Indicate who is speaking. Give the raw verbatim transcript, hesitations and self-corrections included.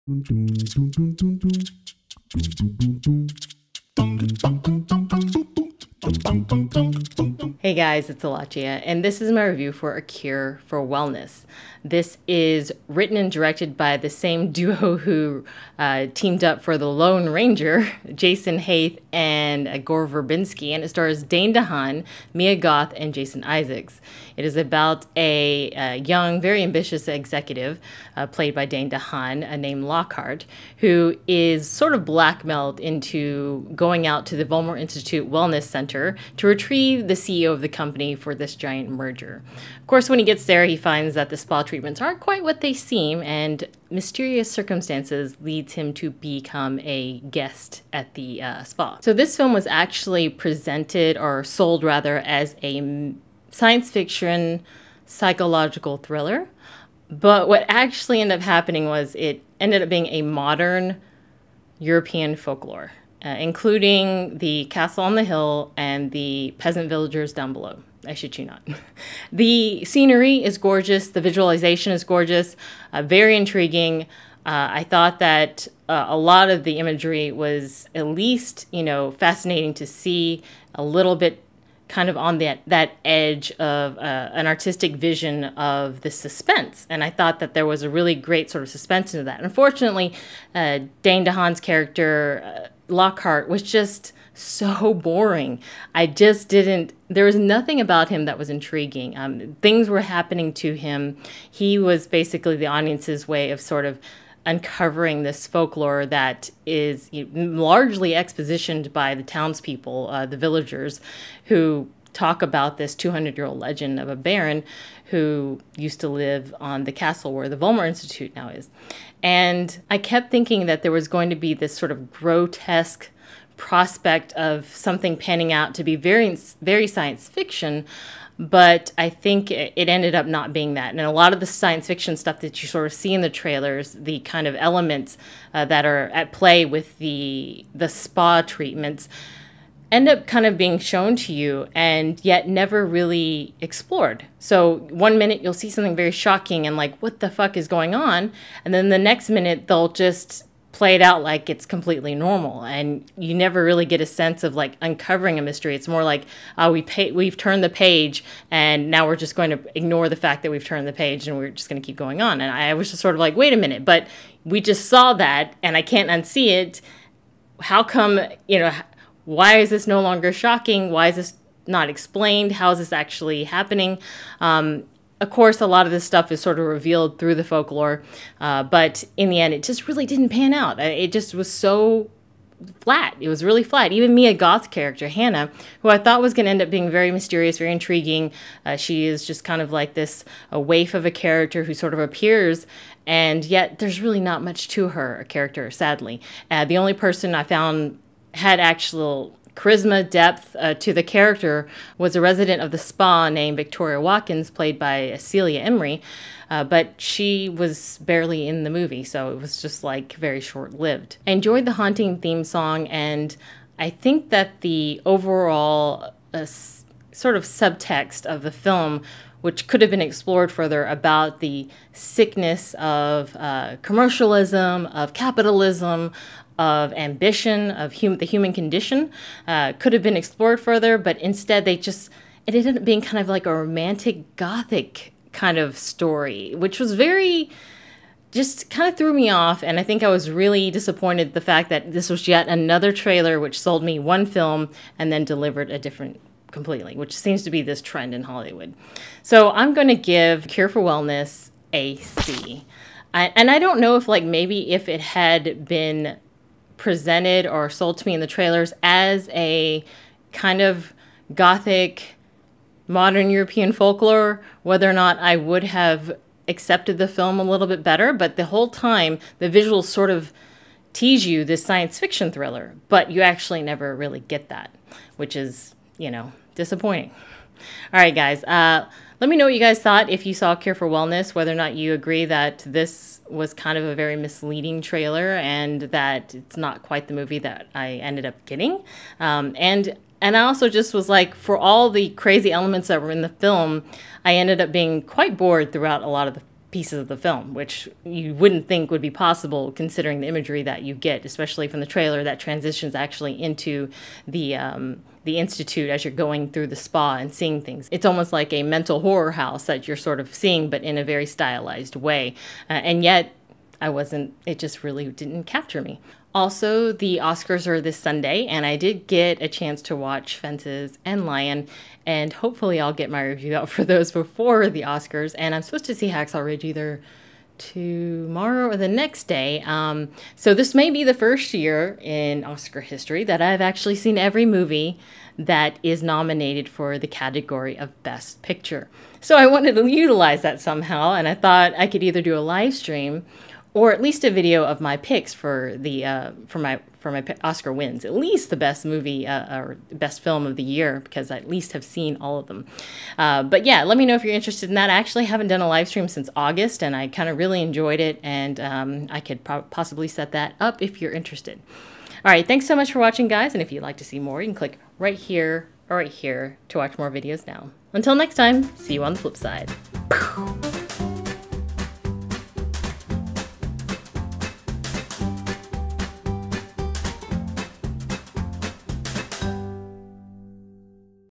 Speaker 1: Hey guys, it's Alachia, and this is my review for A Cure for Wellness. This is written and directed by the same duo who uh, teamed up for The Lone Ranger, Jason Haith and uh, Gore Verbinski, and it stars Dane DeHaan, Mia Goth, and Jason Isaacs. It is about a, a young, very ambitious executive, uh, played by Dane DeHaan, uh, named Lockhart, who is sort of blackmailed into going out to the Volmore Institute Wellness Center to retrieve the C E O of the company for this giant merger. Of course, when he gets there, he finds that the spa treatments aren't quite what they seem, and mysterious circumstances leads him to become a guest at the uh, spa. So this film was actually presented, or sold rather, as a science fiction psychological thriller. But what actually ended up happening was it ended up being a modern European folklore, uh, including the castle on the hill and the peasant villagers down below. I shit you not. The scenery is gorgeous. The visualization is gorgeous. Uh, very intriguing. Uh, I thought that uh, a lot of the imagery was at least, you know, fascinating to see, a little bit kind of on that, that edge of uh, an artistic vision of the suspense. And I thought that there was a really great sort of suspense into that. Unfortunately, uh, Dane DeHaan's character, uh, Lockhart, was just so boring. I just didn't, there was nothing about him that was intriguing. Um, things were happening to him. He was basically the audience's way of sort of uncovering this folklore that is, you know, largely expositioned by the townspeople, uh, the villagers, who talk about this two hundred year old legend of a baron who used to live on the castle where the Volmore Institute now is. And I kept thinking that there was going to be this sort of grotesque prospect of something panning out to be very, very science fiction, but I think it ended up not being that. And a lot of the science fiction stuff that you sort of see in the trailers, the kind of elements uh, that are at play with the the spa treatments, end up kind of being shown to you and yet never really explored. So one minute you'll see something very shocking and like, what the fuck is going on? And then the next minute they'll just play it out like it's completely normal, and you never really get a sense of like uncovering a mystery. It's more like uh, we pay, we've turned the page, and now we're just going to ignore the fact that we've turned the page, and we're just going to keep going on. And I was just sort of like, wait a minute, but we just saw that, and I can't unsee it. How come, you know, why is this no longer shocking? Why is this not explained? How is this actually happening? Um, Of course, a lot of this stuff is sort of revealed through the folklore, uh, but in the end, it just really didn't pan out. It just was so flat. It was really flat. Even Mia Goth's character, Hannah, who I thought was going to end up being very mysterious, very intriguing. Uh, she is just kind of like this a waif of a character who sort of appears, and yet there's really not much to her, a character, sadly. Uh, the only person I found had actual charisma, depth uh, to the character was a resident of the spa named Victoria Watkins, played by Celia Emery, uh, but she was barely in the movie, so it was just like very short-lived. I enjoyed the haunting theme song, and I think that the overall uh, sort of subtext of the film, which could have been explored further, about the sickness of uh, commercialism, of capitalism, of ambition, of hum the human condition, uh, could have been explored further, but instead they just, it ended up being kind of like a romantic gothic kind of story, which was very, just kind of threw me off. And I think I was really disappointed the fact that this was yet another trailer which sold me one film and then delivered a different completely, which seems to be this trend in Hollywood. So I'm going to give Cure for Wellness a C. I, and I don't know if like maybe if it had been presented or sold to me in the trailers as a kind of gothic modern European folklore, whether or not I would have accepted the film a little bit better. But the whole time the visuals sort of tease you this science fiction thriller, but you actually never really get that, which is, you know, disappointing. All right, guys, uh let me know what you guys thought if you saw Cure for Wellness, whether or not you agree that this was kind of a very misleading trailer and that it's not quite the movie that I ended up getting. Um, and and I also just was like, for all the crazy elements that were in the film, I ended up being quite bored throughout a lot of the pieces of the film, which you wouldn't think would be possible considering the imagery that you get, especially from the trailer that transitions actually into the um, the institute as you're going through the spa and seeing things. It's almost like a mental horror house that you're sort of seeing, but in a very stylized way. Uh, and yet, I wasn't, it just really didn't capture me. Also, the Oscars are this Sunday, and I did get a chance to watch Fences and Lion, and hopefully I'll get my review out for those before the Oscars. And I'm supposed to see Hacksaw Ridge either tomorrow or the next day. Um, so this may be the first year in Oscar history that I've actually seen every movie that is nominated for the category of Best Picture. So I wanted to utilize that somehow, and I thought I could either do a live stream or at least a video of my picks for the uh, for my for my Oscar wins, at least the best movie uh, or best film of the year, because I at least have seen all of them. Uh, but yeah, let me know if you're interested in that. I actually haven't done a live stream since August, and I kind of really enjoyed it, and um, I could possibly set that up if you're interested. All right, thanks so much for watching, guys, and if you'd like to see more, you can click right here or right here to watch more videos now. Until next time, see you on the flip side.